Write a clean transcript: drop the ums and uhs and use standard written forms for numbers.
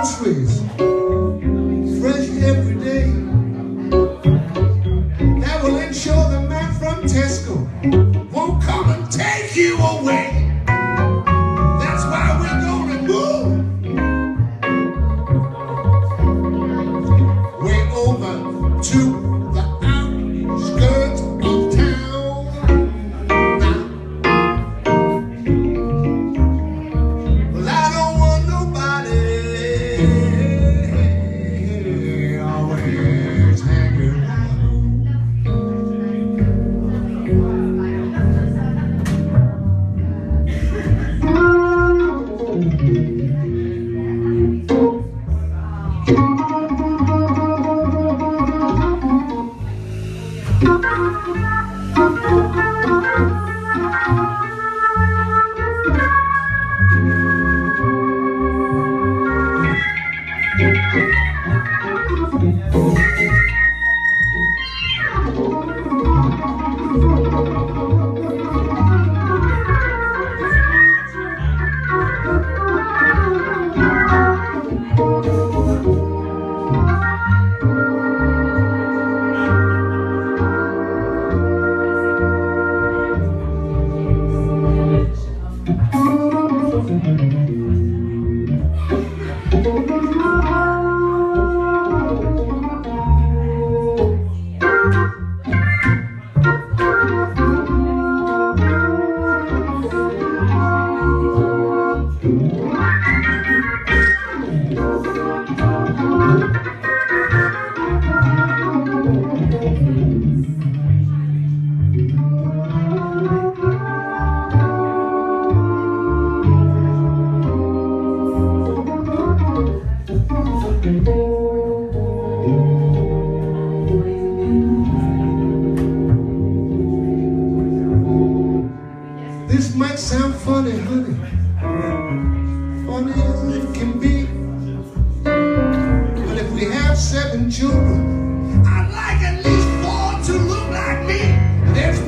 groceries fresh every day. That will ensure the man from Tesco won't come and take you away. That's why we're gonna move way over to the outskirts of town now. Well, I don't want nobody always hanging around. This might sound funny, honey, funny as it can be, but if we have 7 children, I'd like at least 4 to look like me. There's